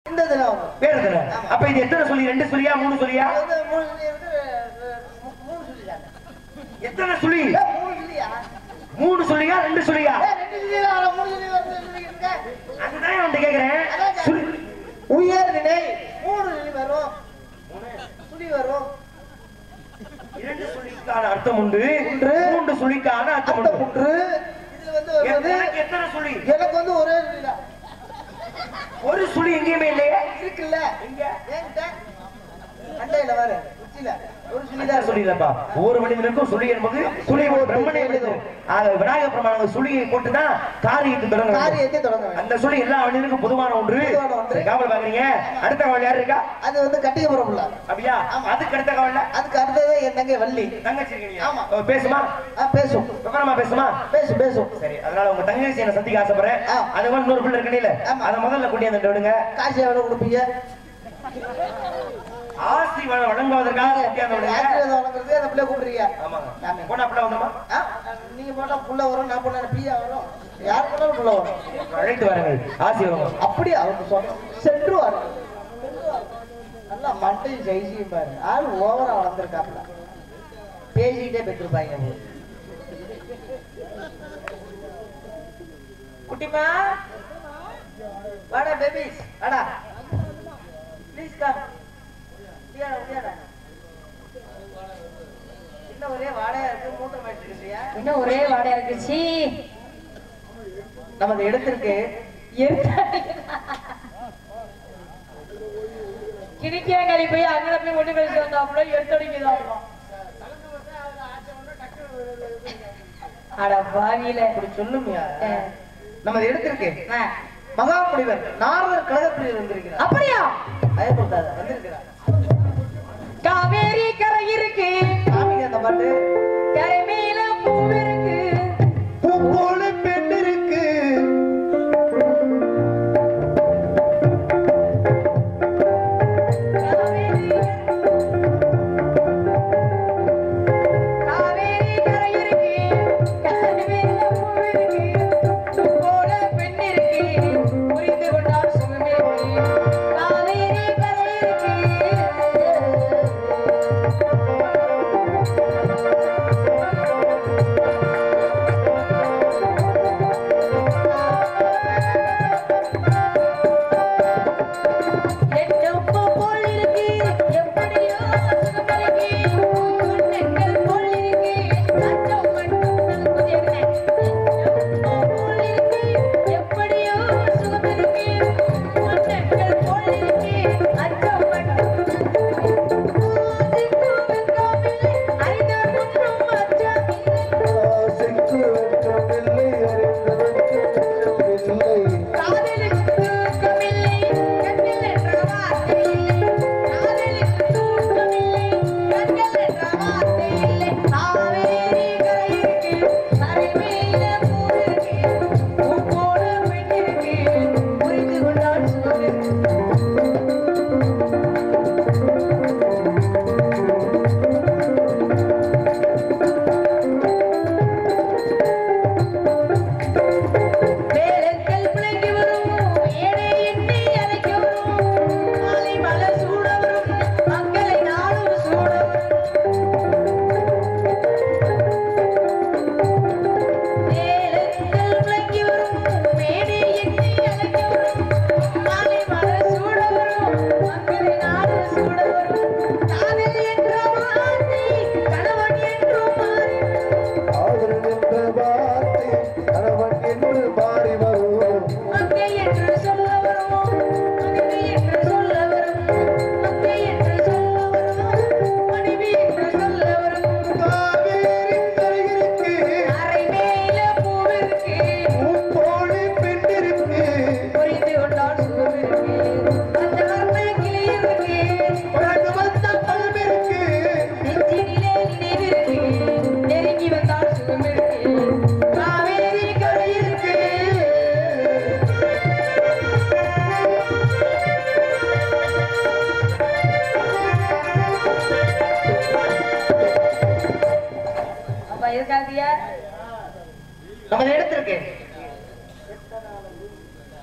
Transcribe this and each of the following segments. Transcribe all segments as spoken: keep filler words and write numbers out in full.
இந்த தினம் வேற தினம். அப்ப இது எத்தனை சொல்லி? ரெண்டு சொல்லியா மூணு சொல்லியா? மூணு சொல்லி வந்து மூணு சொல்லியா? எத்தனை சொல்லி? மூணு சொல்லியா? மூணு சொல்லியா ரெண்டு சொல்லியா? ரெண்டு சொல்லியா மூணு சொல்லி வந்து சொல்லிருக்க. அதுதான் வந்து கேக்குறேன். உயர் நிலை மூணு சொல்லி வரும். சொல்லி வரும். இரண்டு சொல்லிக்கான அர்த்தம் உண்டு, மூன்று சொல்லிக்கான அர்த்தம் உண்டு. இதுல வந்து வருது எத்தனை சொல்லி? எனக்கு வந்து ஒரே சொல்லி. ஒரு சுழி எங்கேயுமே இல்லையே. இருக்குல்ல எங்க? என்கிட்ட அண்டையில வர உச்சில ஒரு சுழிதான் சொல்லிடப்பா. ஒவ்வொரு மனிதனுக்கும் சுழி என்பது சுழி ஒரு பிரம்மனே எழுது. விநாயக பிரமாணம் சுழியை போட்டுதான் காரியத்தை தொடங்க. காரியத்தை தொடங்க. அந்த சுழி எல்லா மனிதனுக்கும் பொதுவான ஒன்று. காவல் பாக்குறீங்க. அடுத்த காவல் யாரு இருக்கா? அது வந்து கட்டிக்கப்புறம் புள்ள. அப்படியா? அதுக்கு அடுத்த காவல்? அதுக்கு அடுத்தது என் தங்கை வள்ளி. தங்கச்சி இருக்கீங்க. ஆமா. பேசுமா? பேசும். விவரமா பேசுமா? பேசு பேசும். சரி, அதனால உங்க தங்கச்சி என்ன சந்திக்க ஆசைப்படுறேன். அது மாதிரி இன்னொரு பிள்ளை இருக்கீங்களே, அதை முதல்ல கொண்டு வந்து விடுங்க. காசு எவ்வளவு கொடுப்பீங்க? ஆசி வழங்குவதற்காக வழங்குறது அந்த பிள்ளை கூப்பிடுறீங்க. ஆமாங்க. போனா பிள்ளை வந்துமா? நீங்க போட்டா புள்ள வரும், நான் போனா பியா வரும். யார் போனாலும் புள்ள வரும். அழைத்து வாருங்கள், ஆசி வரும். அப்படியே அவங்க சொன்ன சென்று வாருங்கள். நல்லா மண்டையும் ஜெயிச்சியும் பாரு. ஆள் ஓவரா வளர்ந்துருக்காப்ல. பேசிக்கிட்டே பெற்றிருப்பாங்க. குட்டிமா வாடா பேபிஸ் வாடா ப்ளீஸ் கம். இன்னும் ஒரே வாடையா இருக்கு. மூட்டை மாட்டிருக்கியா? இன்னும் ஒரே வாடையா இருக்குச்சு. நமது இடத்திற்கு கிணிக்கியாங்கி போய் அங்கே போய் ஒண்ணு கழிச்சு வந்தாப்புல எடுத்தடிக்குதான். அட பாவியில இப்படி சொல்லுமியா? நமது இடத்திற்கு மகாமுனிவர் நாரதர் கழகத்தில் வந்திருக்கிறார். அப்படியா? பயப்படுத்தாத, வந்திருக்கிறார். காவேரி கரை இருக்கு. காமிங்க அந்த பாட்டு. கரை மேல பூ இருக்கு. பூ போல பெண் இருக்கு. காவேரி கரை இருக்கு. கரை மேல பூ இருக்கு. பூ போல பெண் இருக்கு. புரிந்து கொண்டால் சுகமே ஒளி. காவேரி கரை இருக்கு.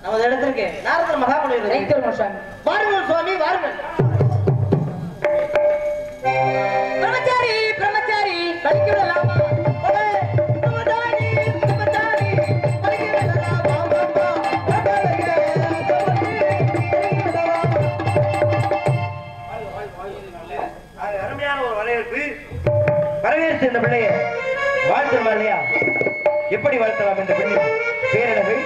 நமது இடத்திற்கு நாரதர் மகாமுனி வாருங்கள் சுவாமி வாருங்கள். பிரம்மச்சாரி பிரம்மச்சாரி கழிக்க விடலாமா? அருமையான ஒரு வரவேற்பு. வரவேற்று இந்த பிள்ளையை வாழ்த்துமா இல்லையா? எப்படி வாழ்த்தலாம் இந்த பெண்ணின் பேரழகை?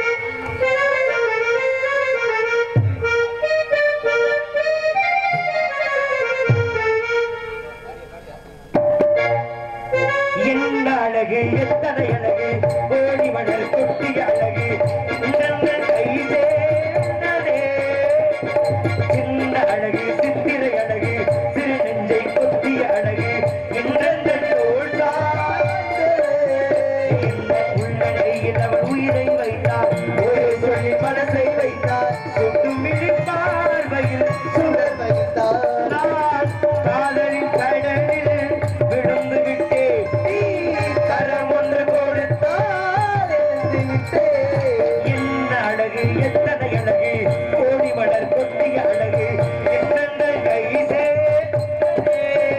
என்ன அழகு, எத்தனை அழகு, கோடி மணல் கொட்டிய அழகு, உங்கள் கை சேர்ந்ததே. சின்ன அழகு, சித்திரை அழகு, சிறு நெஞ்சை கொத்திய அழகு, இன்றெங்கள் தோள் சாய்ந்ததே. இந்த உள்ளங்கையில் அவன் உயிரை வைத்தார், ஒரே சொல்லி மனசை வைத்தார், சுட்டும் பார்வையில் சுடர் வைத்தார். நான் காதலின் கடலில் விழுந்து விட்டேன், நீ கரம் ஒன்று கொடுத்தால் எழுந்து விட்டேன். என்ன அழகு, எத்தனை அழகு, கோடி மலர் கொட்டிய அழகு, எண்ணங்கள் கை சேர்ந்ததே.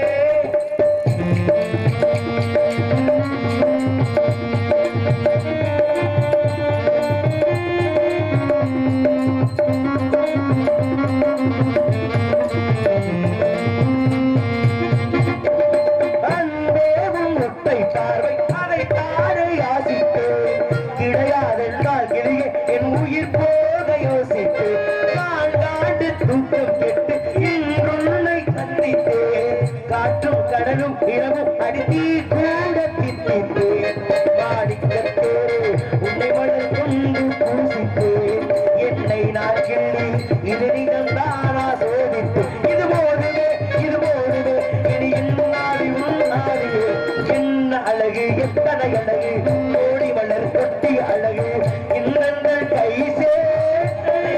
அன்பேவும் ஒற்றை பார்வை, அதை தாரை யாசித்தேன். கிடையாதென்றால் கிளியே என் உயிர் போக யோசித்து, நான்காண்டு தூக்கம் கெட்டு இன்றுன்னை சந்தித்தேன். காற்றும் கடலும் இரவும் அடித்தீ கூட தித்தித்தேன். வாடிக்கத்தோடு உன்னை மணல் கொண்டு பூசித்தேன். என்னை நான் கிள்ளி இது நிகழ்ந்தானா சோதித்து, இது போடுவே இது போடுவே இனி என்னாடி உன்னாடியே. என்ன அழகு, எத்தனை அழகு, கோடி மலர் கொட்டிய அழகு, இன்னங்கள் கை சேர்ந்ததே.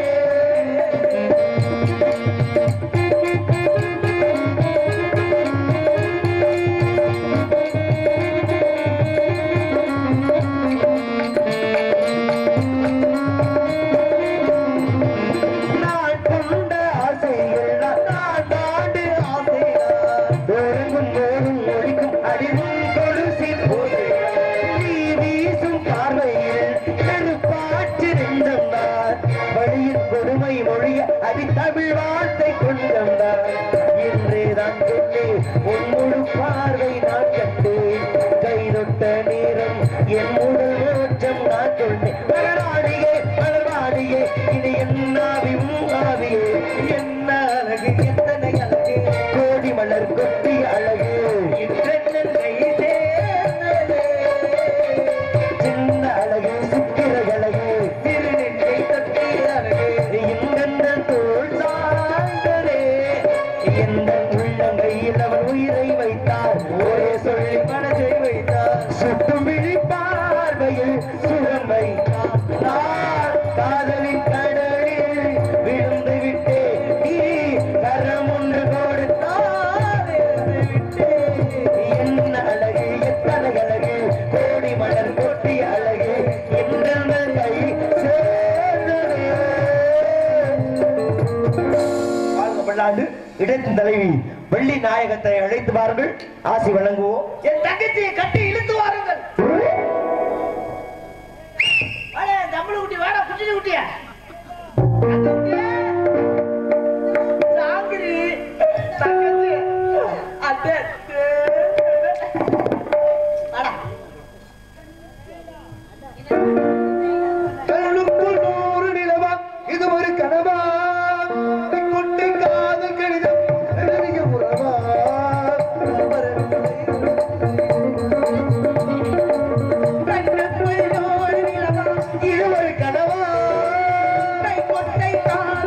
நான் கொண்ட ஆசையெல்லாம் நான் தாண்டு ஆசைதான். ஒருங்கும் போதும் ஒழிக்கும் அடிவும் கொலுசில் போதைதான். நீ வீசும் பார்வையில் நெருப்பாற்று நெஞ்சம்தான். வழியின் கொடுமை மொழிய அடித்தமிழ் வார்த்தை கொண்டம்தான். என்றேதான் சொன்னேன் உன்னோடு பார்வை நான் கண்டேன். கை தொட்ட நேரம் என் உடல் ஓட்டம் நான் சொன்னேன். மலர்வாடியே மலர்வாடியே இது என்னாவி உன்னாவியே. என்ன அழகு, எத்தனை அழகு, கோடி மலர் கொட்டிய அழகு, இன்றென்னல் கை சேர்ந்ததே. சின்ன அழகு, சித்திரை அழகு, சிறு நெஞ்சை கொட்டிய அழகு, இன்றென்னல் தோள் சாய்ந்ததே. எந்த உள்ளங்கையில் அவன் உயிரை வைத்தார், ஒரே சொல்லி மனதை வைத்தார், சுட்டும் விழி பார்வையில் சுகம் வைத்தார். நான் காதலின் கடலில் விழுந்து விட்டேன், நீ கரம் ஒன்று கொடுத்தால் எழுந்து விட்டேன். என்ன அழகு, எத்தனை அழகு, கோடி மலர் கொட்டிய அழகு, எங்கள் கை சேர்ந்ததே. வாழ்க பல்லாண்டு. இடத்தின் தலைவி வெள்ளி நாயகத்தை அழைத்து வாருங்கள், ஆசி வழங்குவோம். என் தங்கச்சியை கட்டி இழுத்து வாருங்கள். வாடா, தமிழ் குட்டி வாடா, குட்டி குட்டியா சாங்கிரி தங்கச்சி அட்டே வாடா. கண்ணுக்குள் நூறு நிலவா, இது ஒரு கனவா, கொண்டு காதல் கடிதம் எழுதிய உறவா. கண்ணுக்குள் நூறு நிலவா, இது ஒரு கனவா, கொட்டை காதல்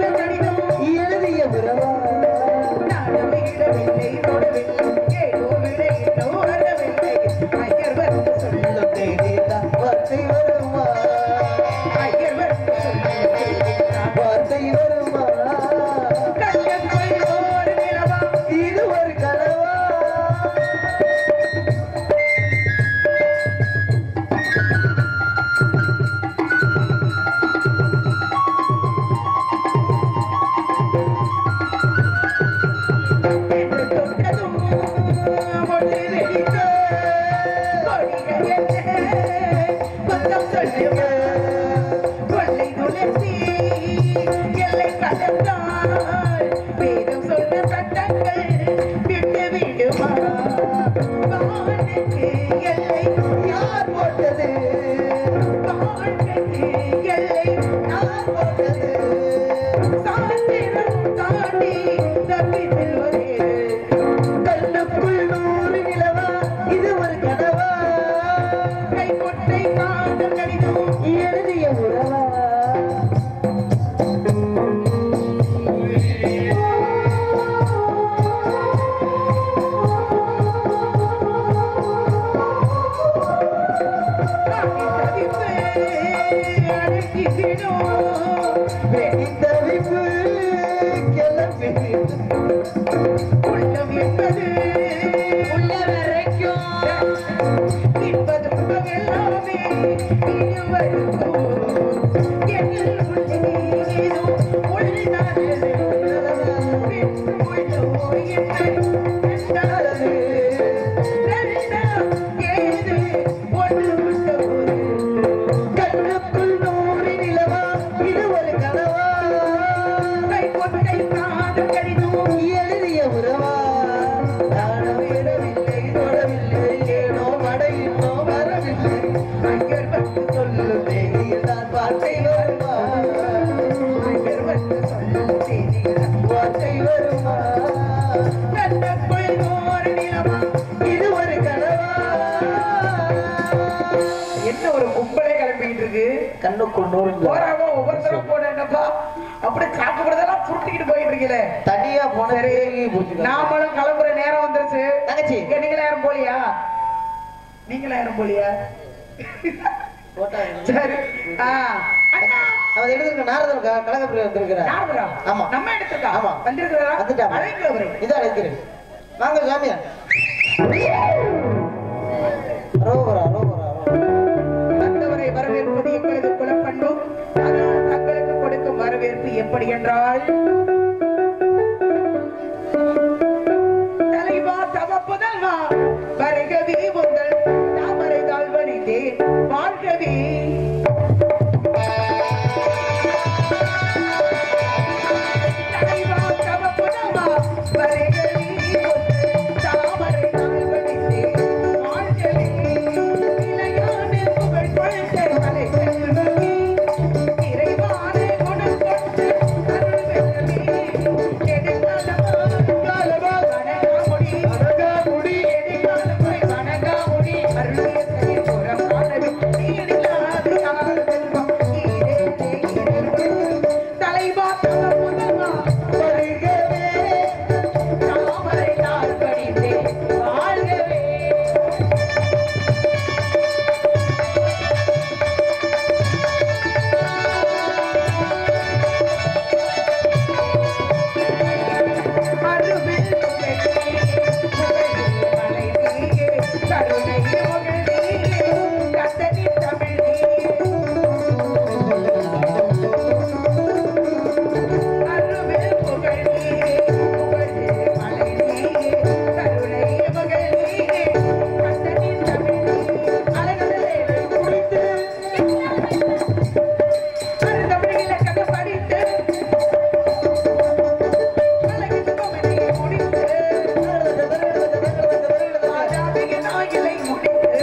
நடந்தாய் வேதம் சொன்ன சட்டங்கள் விட்டு விடுமா வாழ்க்கைக்கு எல்லை யார் போட்டது வாழ்க்கைக்கு எல்லை யார் போட்டது சாத்திரம் தாண்டி தப்பி செல்வதே கண்ணுக்குள் நூறு நிலவா இது ஒரு கனவா கை கொட்டை காதல் கடிதம் எழுதிய உறவா உள்ளம் என்பது உள்ள வரைக்கும் என்பது எல்லாமே இருவருக்கும் என்னில் உள்ளே ஏதோ உள்ளது உள்ளோ என்னை கண்டாது ஏது ஒன்று விட்ட போது கண்ணுக்குள் நூறு நிலவா இது ஒரு கனவா கை கொட்டை காதல் கடிதம் எழுதிய உறவா நானும் இடவில்லை தொடவில்லை ஏனோ மடையினோ வரவில்லை அங்கர் வந்து சொல்லும் தேதியில்தான் வார்த்தை வருமா அங்கர் வந்து சொல்லும் தேதியில்தான் வார்த்தை வருமா கண்ணுக்குள் நூறு நிலவா இது ஒரு கனவா என்ன ஒரு கும்பலே கிளம்பிட்டு இருக்கு கண்ணுக்குள் நூறு போறாம ஒவ்வொருத்தரும் போன என்னப்பா அப்படியே சாப்பிடுறதெல்லாம் சுருட்டிக்கிட்டு போயிட்டு இருக்கீங்களே தனியா போன நாமளும் கிளம்புற நேரம் வந்துருச்சு தங்கச்சி நீங்களா யாரும் போலியா நீங்களா யாரும் போலியா சரி அவன் எடுத்துருக்க நாரதன் கழகப்பிரிவு வந்திருக்கிறார் யாருடா? ஆமா. நம்ம எடுத்துக்கா ஆமா. வந்திருக்கிறா வந்துட்டா அழைக்கிறவரை இதான் அழைக்கிறேன் வாங்க சாமியா ரோபரா ரோபரா வந்தவரை வரவேற்பது எங்களது குலப்பண்பு அதனால் தங்களுக்கு கொடுக்கும் வரவேற்பு எப்படி என்றால் தலைவா தவப்புதல்வா வருகவே முதல் தாமரை தாழ்வணிந்தே வாழ்கவே தலைவா தவப்புதல்வா வருகவே முதல் தாமரை தாழ்வணிந்தே வாழ்கவே நிலையான புகழ் கொள்கை மலை செல்வமே இறைவானே குணம் கொண்டு அருள் பெறவே எதிர்காலமா வணங்காமுடி வணங்காமுடி எதிர்காலமாய் வணங்காமுடி அருளிய செயல்புறம் காணவே நீடில்லாது யார் செல்வம் ஈரே தலைவா தவப்புதல்வா வருகவே தாமரை தாழ்வணிந்தே வாழ்கவே அருவில் புகழே புகழே மலை நீயே கருணை மகள் நீயே கத்தனின் தமிழ் நீயே அருவில் புகழே புகழே மலை நீயே கருணை மகள் நீயே கத்தனின் தமிழ் நீயே அழகலே குடித்து அருந்தமிழில கதை படித்து அழகின் கோமதியை முடித்து ஆஜாதிய நாயிலை முடித்து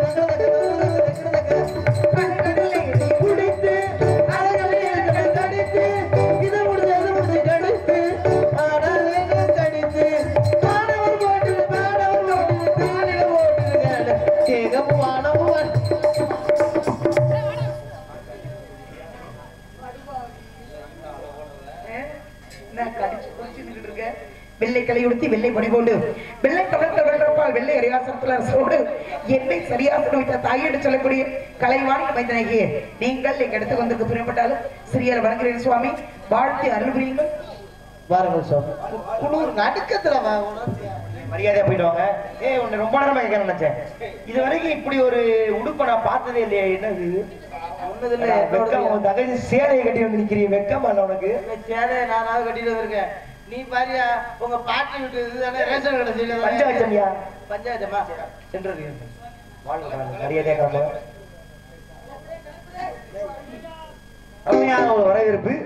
அழகலே குடித்து அழகலே தடித்து இது முடிஞ்சு அது முடிஞ்சு கடித்து ஆடலே கடித்து மாணவர் போட்டு மாணவர் போட்டு காலையில போட்டு கேகம் வானவர் நான் கடிச்சு குடிச்சுட்டு இருக்கேன் வெள்ளை கலையுடுத்தி வெள்ளை மணிகொண்டு வெள்ளை கவர்ந்த வெள்ளப்பால் வெள்ளை அரியாசனத்துல அரசோடு என்னை சரியாசனம் வைத்த தாயிட்டு சொல்லக்கூடிய கலைவாணி மைந்தனகிய நீங்கள் எங்க இடத்துக்கு வந்திருக்கு புரியப்பட்டாலும் சிறியர் வணங்குகிறேன் சுவாமி வாழ்த்தி அருள் புரியுங்கள் வாருங்கள் சாமி குளிர் நடுக்கத்துல வா மரியாதையா போயிட்டு வாங்க. ஏய் உன்னை ரொம்ப நேரமா கேட்க நினைச்சேன். இது வரைக்கும் இப்படி ஒரு உடுப்பை நான் பார்த்ததே இல்லையா? என்னது ஒண்ணுதில்ல வெக்கம். உன் தகதி சேலையை கட்டி வந்து நிக்கிறீங்க, வெக்கமா இல்ல உனக்கு? சேலை நானாவது கட்டிட்டு இருக்கேன். நீ பாரியா உங்க பாட்டி விட்டு இதுதானே ரேஷன் கடை செய்யல பஞ்சாயத்தமியா பஞ்சாயத்தமா சென்று வாழ்க்கை மரியாதையா காம அருமையான ஒரு வரவேற்பு.